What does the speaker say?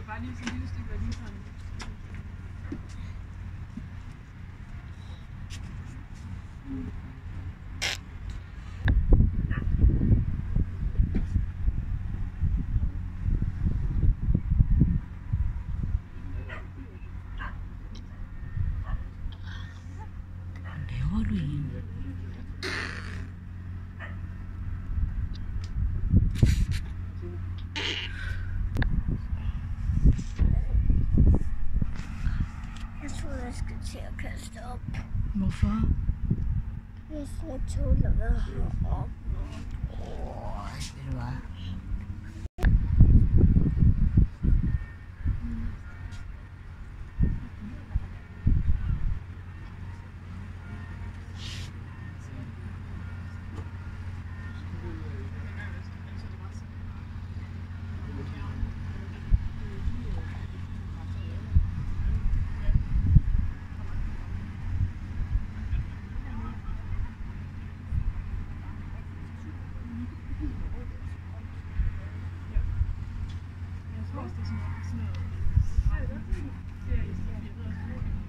bare lige sådan et lille stykke af lige sådan. Laver du en? Jeg tror, jeg skal til at kaste op. Hvorfor? Jeg skal ikke tåle at være heroppe. Ved du hvad? Jeg tror også, det er sådan noget. Det er i stedet for